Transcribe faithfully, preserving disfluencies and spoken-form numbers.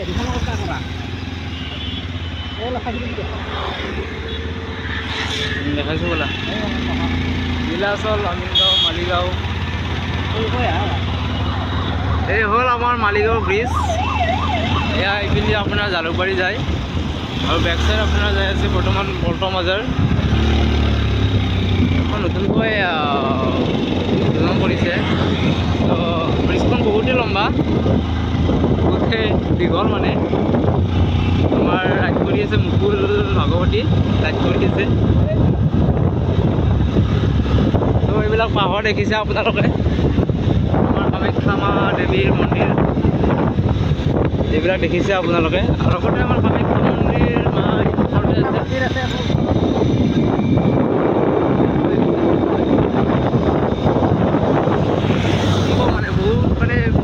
দেখাইছো বোলা নীলাচল আমিনগাঁও মালিগাঁও এই হ'ল আমাৰ মালিগাঁও ব্ৰিজ এয়া এইপিনে আপোনাৰ জালুকবাৰী যায় আৰু বেক চাইড আপোনাৰ যাই আছে বৰ্তমান বৰ্তমান বজাৰ এখন নতুনকৈ নিৰ্মাণ কৰিছে তো ব্ৰিজখন বহুতেই লম্বা বহুতেই দীঘল মানে আমাৰ ৰাইড কৰি আছে মুকুল ভাগৱতী ৰাইড কৰি আছে তো এইবিলাক পাহাৰ দেখিছে আপোনালোকে আমাৰ কামাখ্যা মা দেৱীৰ মন্দিৰ এইবিলাক দেখিছে আপোনালোকে আৰু লগতে আমাৰ কামাখ্যা মন্দিৰ মা আছে মানে বহুত মানে